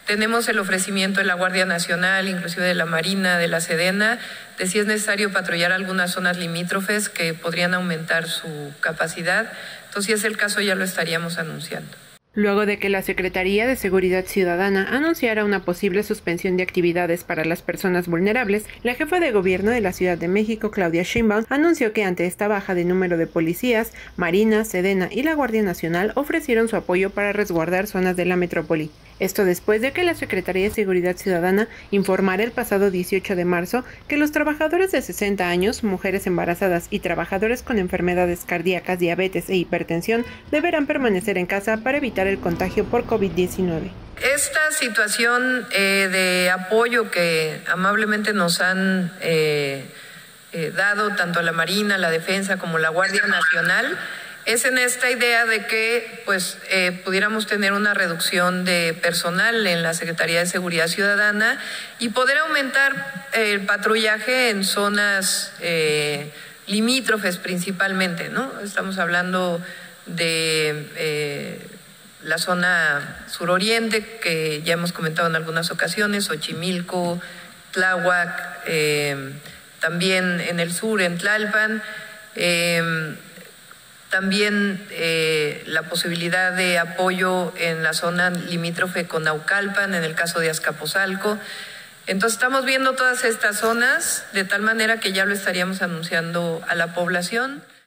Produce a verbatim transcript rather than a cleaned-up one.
tenemos el ofrecimiento de la Guardia Nacional, inclusive de la Marina, de la Sedena, de si es necesario patrullar algunas zonas limítrofes que podrían aumentar su capacidad. Entonces, si es el caso, ya lo estaríamos anunciando. Luego de que la Secretaría de Seguridad Ciudadana anunciara una posible suspensión de actividades para las personas vulnerables, la jefa de gobierno de la Ciudad de México, Claudia Sheinbaum, anunció que ante esta baja de número de policías, Marina, Sedena y la Guardia Nacional ofrecieron su apoyo para resguardar zonas de la metrópoli. Esto después de que la Secretaría de Seguridad Ciudadana informara el pasado dieciocho de marzo que los trabajadores de sesenta años, mujeres embarazadas y trabajadores con enfermedades cardíacas, diabetes e hipertensión deberán permanecer en casa para evitar el contagio por COVID diecinueve. Esta situación eh, de apoyo que amablemente nos han eh, eh, dado tanto la Marina, la Defensa como la Guardia Nacional es en esta idea de que pues eh, pudiéramos tener una reducción de personal en la Secretaría de Seguridad Ciudadana y poder aumentar el patrullaje en zonas eh, limítrofes principalmente, ¿no? Estamos hablando de eh, la zona suroriente, que ya hemos comentado en algunas ocasiones, Xochimilco, Tláhuac, eh, también en el sur, en Tlalpan, eh, también eh, la posibilidad de apoyo en la zona limítrofe con Naucalpan, en el caso de Azcapotzalco. Entonces estamos viendo todas estas zonas de tal manera que ya lo estaríamos anunciando a la población.